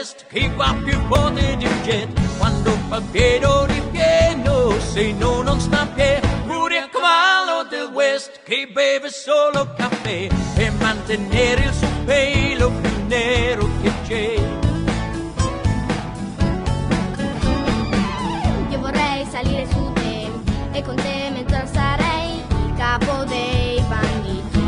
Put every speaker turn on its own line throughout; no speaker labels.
West che va più forte di un jet quando fa pieno di pieno se non sta a piedi. Pure a cavallo del West che beve solo caffè per mantenere il suo pelo più nero che c'è.
Io vorrei salire su te e con te mezz'ora sarei il capo dei banditi.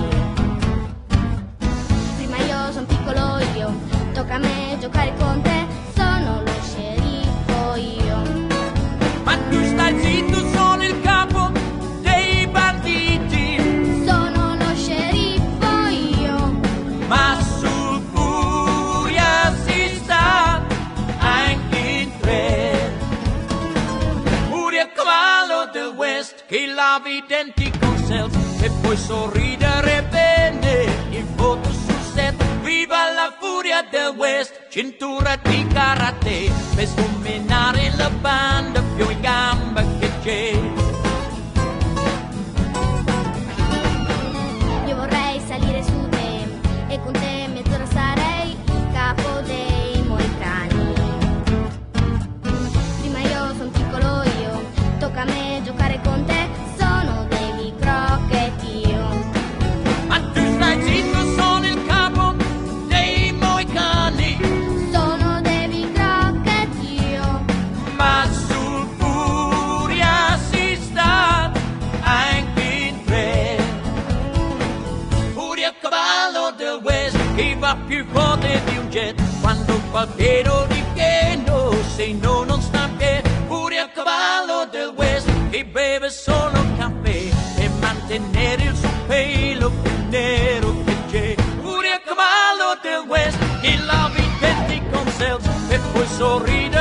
Prima io son piccolo io, tocca a me giocare con te, sono lo sceriffo io.
Ma tu stai zitto, sono il capo dei banditi.
Sono lo sceriffo io.
Ma sul Furia si sta anche in tre. Furia a cavallo del West che lava i denti con self e poi sorridere bene in foto sul set. Viva la Furia del West, cintura di karate per scombinare la banda più in gamba che c'è.
Io vorrei salire su te e con te mezz'ora sarei il capo dei moicani. Prima io son piccolo io, tocca a me giocare con te, sono Davy Crockett io.
Ma tu stai zitto, sono il capo dei moicani.
Sono Davy Crockett io.
Ma sul Furia si sta anche in tre. Furia a cavallo del West che va più forte di un jet quando fa pieno di pieno se non sta a piedi. Furia a cavallo del West che beve solo caffè per mantenere il suo pelo più nero che c'è. Furia a cavallo del West che lava i denti con self e poi sorride